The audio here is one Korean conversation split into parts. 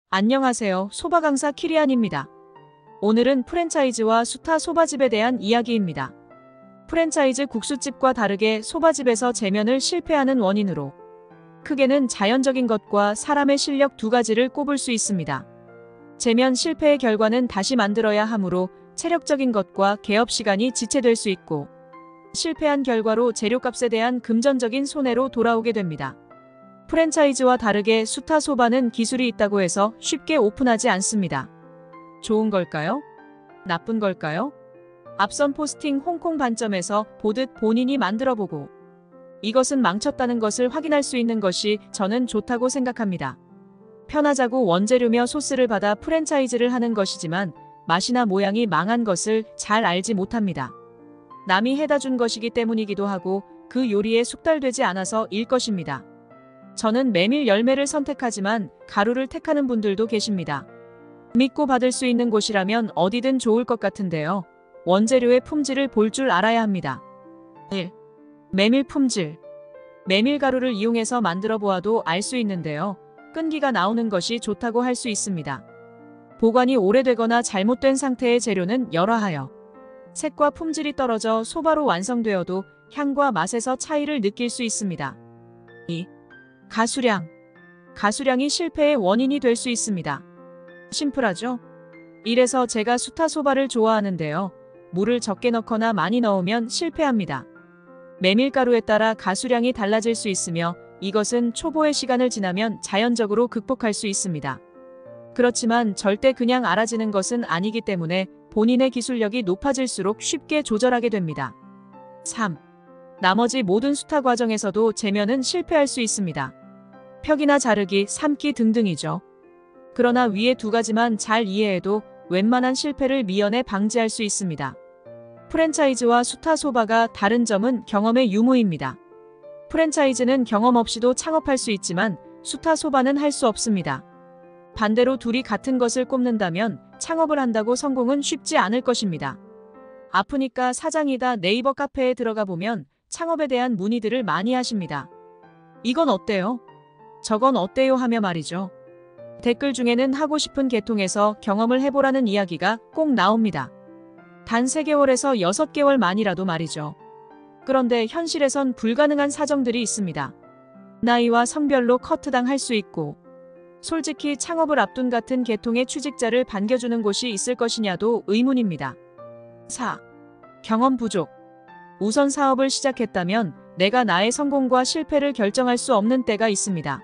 안녕하세요. 소바 강사 키리안입니다. 오늘은 프랜차이즈와 수타 소바집에 대한 이야기입니다. 프랜차이즈 국수집과 다르게 소바집에서 재면을 실패하는 원인으로 크게는 자연적인 것과 사람의 실력 두 가지를 꼽을 수 있습니다. 재면 실패의 결과는 다시 만들어야 하므로 체력적인 것과 개업 시간이 지체될 수 있고, 실패한 결과로 재료값에 대한 금전적인 손해로 돌아오게 됩니다. 프랜차이즈와 다르게 수타 소바는 기술이 있다고 해서 쉽게 오픈하지 않습니다. 좋은 걸까요? 나쁜 걸까요? 앞선 포스팅 홍콩 반점에서 보듯 본인이 만들어보고 이것은 망쳤다는 것을 확인할 수 있는 것이 저는 좋다고 생각합니다. 편하자고 원재료며 소스를 받아 프랜차이즈를 하는 것이지만 맛이나 모양이 망한 것을 잘 알지 못합니다. 남이 해다 준 것이기 때문이기도 하고 그 요리에 숙달되지 않아서 일 것입니다. 저는 메밀 열매를 선택하지만 가루를 택하는 분들도 계십니다. 믿고 받을 수 있는 곳이라면 어디든 좋을 것 같은데요. 원재료의 품질을 볼 줄 알아야 합니다. 1. 메밀 품질. 메밀 가루를 이용해서 만들어 보아도 알 수 있는데요. 끈기가 나오는 것이 좋다고 할 수 있습니다. 보관이 오래되거나 잘못된 상태의 재료는 열화하여 색과 품질이 떨어져 소바로 완성되어도 향과 맛에서 차이를 느낄 수 있습니다. 2. 가수량. 가수량이 실패의 원인이 될 수 있습니다. 심플하죠? 이래서 제가 수타 소바를 좋아하는데요. 물을 적게 넣거나 많이 넣으면 실패합니다. 메밀가루에 따라 가수량이 달라질 수 있으며 이것은 초보의 시간을 지나면 자연적으로 극복할 수 있습니다. 그렇지만 절대 그냥 알아지는 것은 아니기 때문에 본인의 기술력이 높아질수록 쉽게 조절하게 됩니다. 3. 나머지 모든 수타 과정에서도 재면은 실패할 수 있습니다. 펴기나 자르기, 삶기 등등이죠. 그러나 위에 두 가지만 잘 이해해도 웬만한 실패를 미연에 방지할 수 있습니다. 프랜차이즈와 수타 소바가 다른 점은 경험의 유무입니다. 프랜차이즈는 경험 없이도 창업할 수 있지만 수타 소바는 할 수 없습니다. 반대로 둘이 같은 것을 꼽는다면 창업을 한다고 성공은 쉽지 않을 것입니다. 아프니까 사장이다 네이버 카페에 들어가 보면 창업에 대한 문의들을 많이 하십니다. 이건 어때요? 저건 어때요 하며 말이죠. 댓글 중에는 하고 싶은 계통에서 경험을 해보라는 이야기가 꼭 나옵니다. 단 3개월에서 6개월 만이라도 말이죠. 그런데 현실에선 불가능한 사정들이 있습니다. 나이와 성별로 커트당 할 수 있고, 솔직히 창업을 앞둔 같은 계통의 취직자를 반겨주는 곳이 있을 것이냐도 의문입니다. 4. 경험 부족. 우선 사업을 시작했다면 내가 나의 성공과 실패를 결정할 수 없는 때가 있습니다.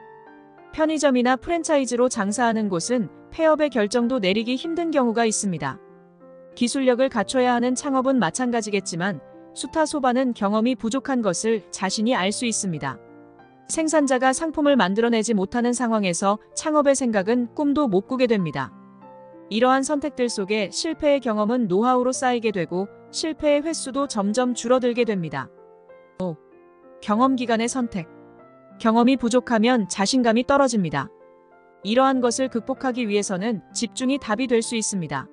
편의점이나 프랜차이즈로 장사하는 곳은 폐업의 결정도 내리기 힘든 경우가 있습니다. 기술력을 갖춰야 하는 창업은 마찬가지겠지만 수타 소바는 경험이 부족한 것을 자신이 알 수 있습니다. 생산자가 상품을 만들어내지 못하는 상황에서 창업의 생각은 꿈도 못 꾸게 됩니다. 이러한 선택들 속에 실패의 경험은 노하우로 쌓이게 되고 실패의 횟수도 점점 줄어들게 됩니다. 5. 경험 기간의 선택. 경험이 부족하면 자신감이 떨어집니다. 이러한 것을 극복하기 위해서는 집중이 답이 될 수 있습니다.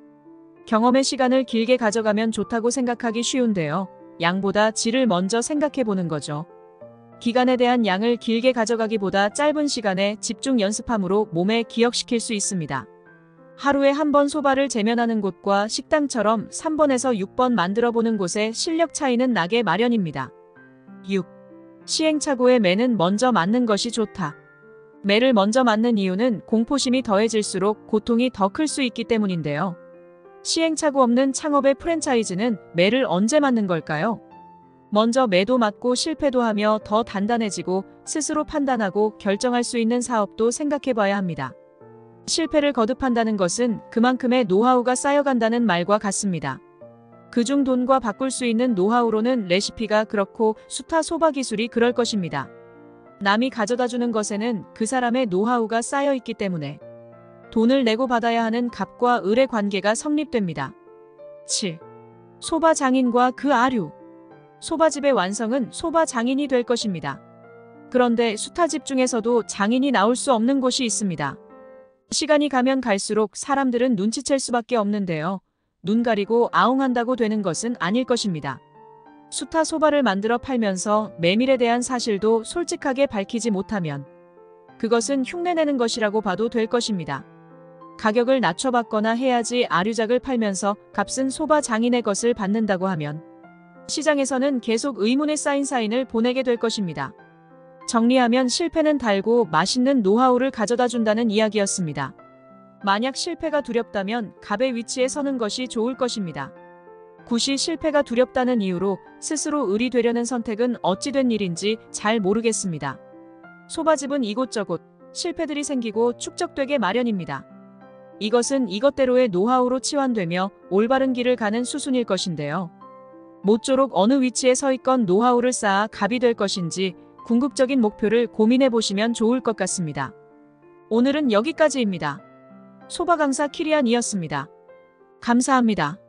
경험의 시간을 길게 가져가면 좋다고 생각하기 쉬운데요. 양보다 질을 먼저 생각해 보는 거죠. 기간에 대한 양을 길게 가져가기보다 짧은 시간에 집중 연습함으로 몸에 기억시킬 수 있습니다. 하루에 한 번 소바를 재면하는 곳과 식당처럼 3번에서 6번 만들어 보는 곳의 실력 차이는 나게 마련입니다. 6. 시행착오의 매는 먼저 맞는 것이 좋다. 매를 먼저 맞는 이유는 공포심이 더해질수록 고통이 더 클 수 있기 때문인데요. 시행착오 없는 창업의 프랜차이즈는 매를 언제 맞는 걸까요? 먼저 매도 맞고 실패도 하며 더 단단해지고 스스로 판단하고 결정할 수 있는 사업도 생각해봐야 합니다. 실패를 거듭한다는 것은 그만큼의 노하우가 쌓여간다는 말과 같습니다. 그중 돈과 바꿀 수 있는 노하우로는 레시피가 그렇고 수타 소바 기술이 그럴 것입니다. 남이 가져다 주는 것에는 그 사람의 노하우가 쌓여 있기 때문에 돈을 내고 받아야 하는 갑과 을의 관계가 성립됩니다. 7. 소바 장인과 그 아류. 소바집의 완성은 소바 장인이 될 것입니다. 그런데 수타집 중에서도 장인이 나올 수 없는 곳이 있습니다. 시간이 가면 갈수록 사람들은 눈치챌 수밖에 없는데요. 눈 가리고 아웅한다고 되는 것은 아닐 것입니다. 수타 소바를 만들어 팔면서 메밀에 대한 사실도 솔직하게 밝히지 못하면 그것은 흉내내는 것이라고 봐도 될 것입니다. 가격을 낮춰받거나 해야지 아류작을 팔면서 값은 소바 장인의 것을 받는다고 하면 시장에서는 계속 의문의 쌓인 사인을 보내게 될 것입니다. 정리하면 실패는 달고 맛있는 노하우를 가져다 준다는 이야기였습니다. 만약 실패가 두렵다면 갑의 위치에 서는 것이 좋을 것입니다. 굿이 실패가 두렵다는 이유로 스스로 을이 되려는 선택은 어찌 된 일인지 잘 모르겠습니다. 소바집은 이곳저곳 실패들이 생기고 축적되게 마련입니다. 이것은 이것대로의 노하우로 치환되며 올바른 길을 가는 수순일 것인데요. 모쪼록 어느 위치에 서 있건 노하우를 쌓아 갑이 될 것인지 궁극적인 목표를 고민해 보시면 좋을 것 같습니다. 오늘은 여기까지입니다. 소바 강사 키리안이었습니다. 감사합니다.